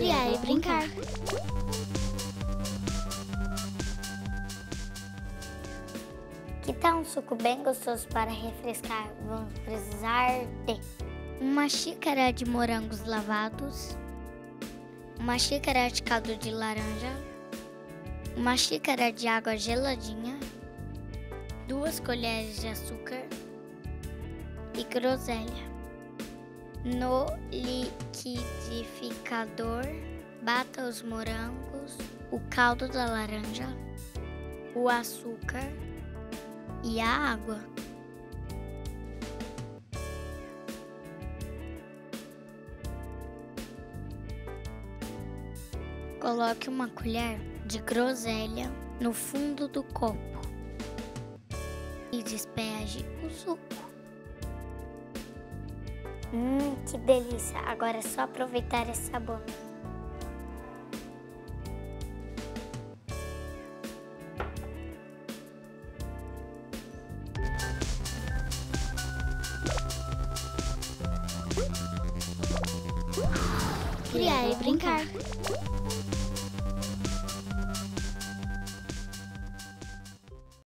Criar e brincar. Que tal um suco bem gostoso para refrescar? Vamos precisar de Uma xícara de morangos lavados, uma xícara de caldo de laranja, uma xícara de água geladinha, 2 colheres de açúcar e groselha. No liquidificador, bata os morangos, o caldo da laranja, o açúcar e a água. Coloque uma colher de groselha no fundo do copo e despeje o suco. Que delícia! Agora é só aproveitar esse sabor. Criar e brincar.